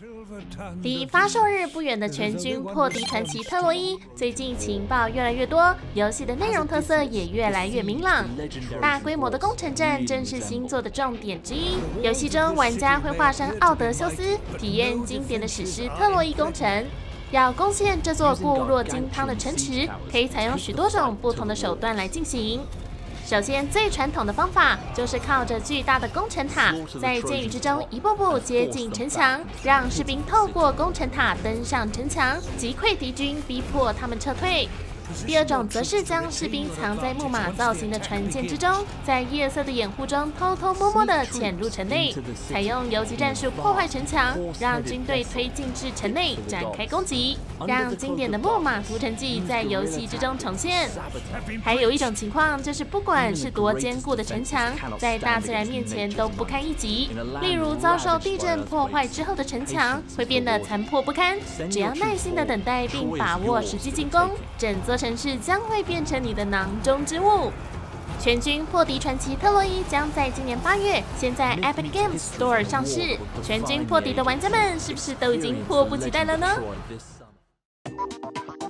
离发售日不远的全军破敌传奇特洛伊，最近情报越来越多，游戏的内容特色也越来越明朗。大规模的攻城战正是新作的重点之一。游戏中，玩家会化身奥德修斯，体验经典的史诗特洛伊攻城。要攻陷这座固若金汤的城池，可以采用许多种不同的手段来进行。首先，最传统的方法就是靠着巨大的攻城塔，在箭雨之中一步步接近城墙，让士兵透过攻城塔登上城墙，击溃敌军，逼迫他们撤退。第二种则是将士兵藏在木马造型的船舰之中，在夜色的掩护中偷偷摸摸地潜入城内，采用游击战术破坏城墙，让军队推进至城内展开攻击，让经典的木马屠城记在游戏之中重现。还有一种情况就是，不管是多坚固的城墙，在大自然面前都不堪一击。例如遭受地震破坏之后的城墙会变得残破不堪，只要耐心地等待并把握时机进攻，整座城市将会变成你的囊中之物。全军破敌传奇特洛伊将在今年8月先在 Epic Games Store 上市。全军破敌的玩家们是不是都已经迫不及待了呢？